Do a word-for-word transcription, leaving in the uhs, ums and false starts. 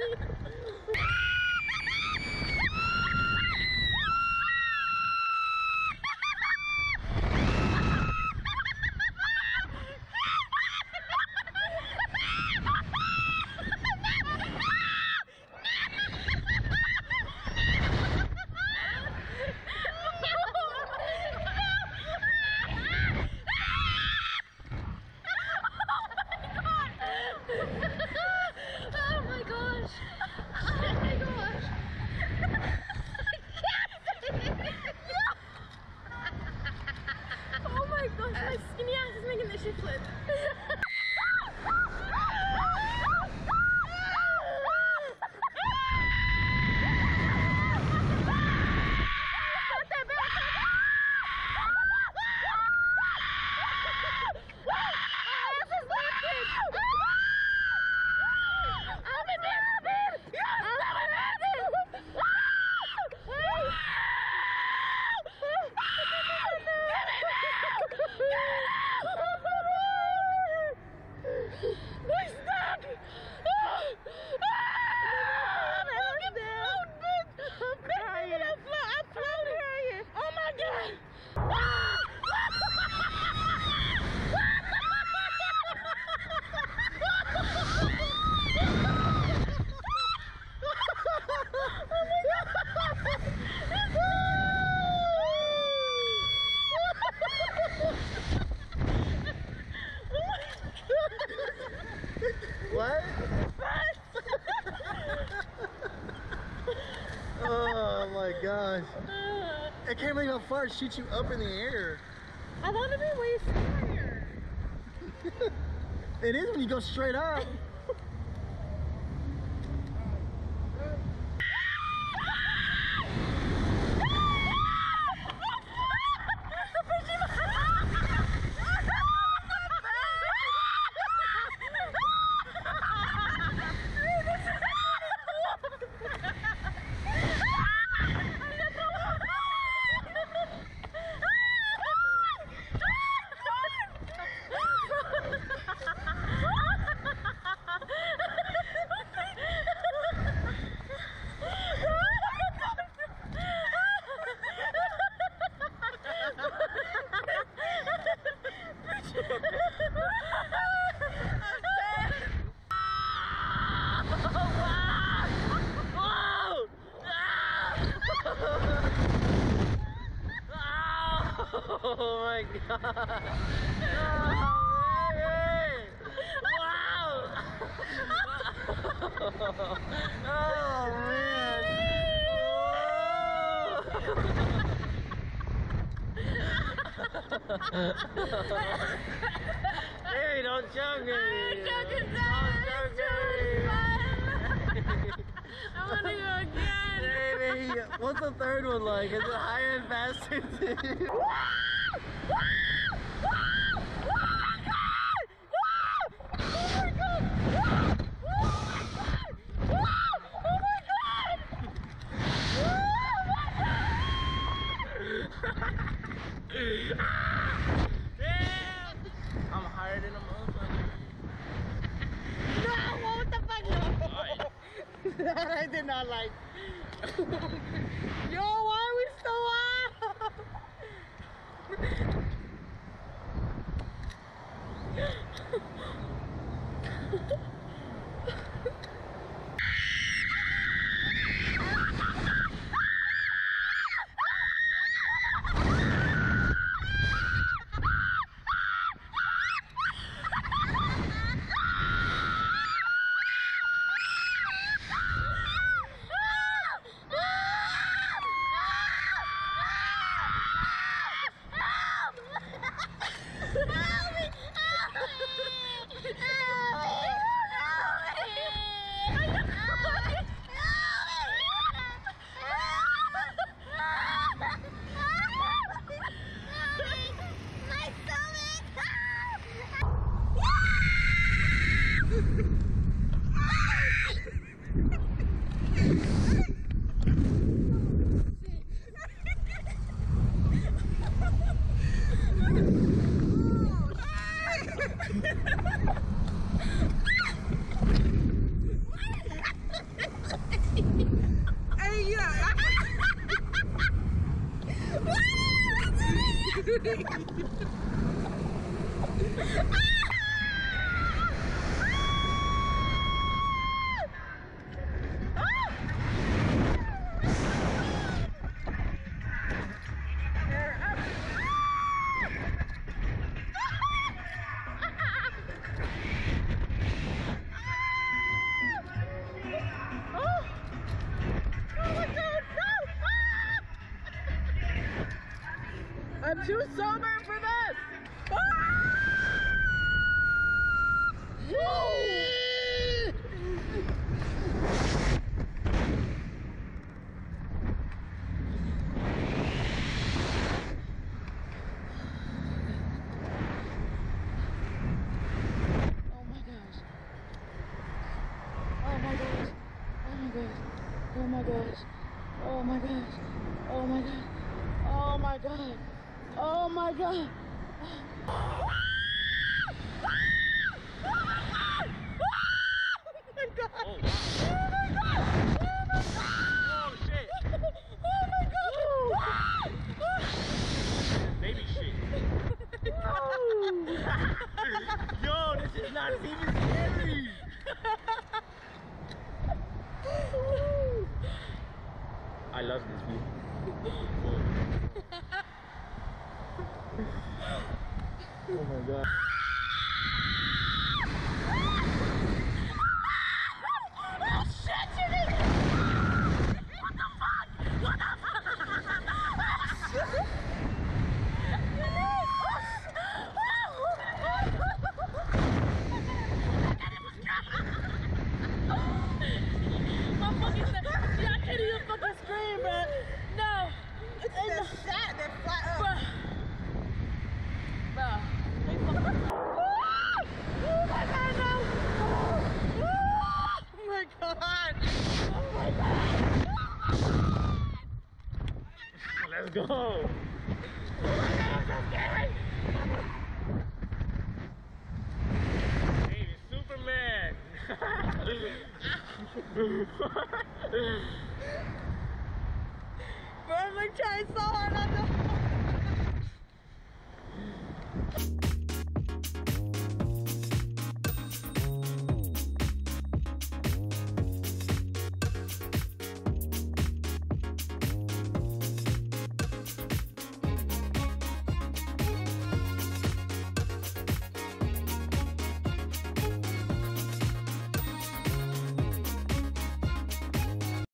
What? Oh my gosh. I can't believe how far it shoots you up in the air. I thought it'd be way scarier. It is when you go straight up. Oh my god! Oh baby! Wow! Oh man! Baby, don't choke me! I'm choking down! Don't choke me! I wanna go again! Baby, what's the third one like? Is it higher and faster too? I'm higher than a motherfucker. No, what the fuck? No. That I did not like. Yo, why are we so up? Help me! Help me! Help me! Hey, yeah. I'm too sober for this! Ah! Whoa! Oh my gosh. Oh my gosh. Oh my gosh. Oh my gosh. Oh my gosh. Oh my god. Oh my god. Oh my god. Oh my god. Oh my god. Oh my god. Oh shit. Oh my god. Baby shit. Yo, this is not even scary. I love this view. Oh my god. Oh shit, Jimmy! What the fuck? What the fuck? My fucking see, I can't even fucking scream, bro. No. It's the shot that fly up. Bro. Bro. Oh my god, no! Oh my god! Oh my god! Let's go. Oh my god, I'm so scary! Hey, it's Superman. Bro, I'm like trying so hard on the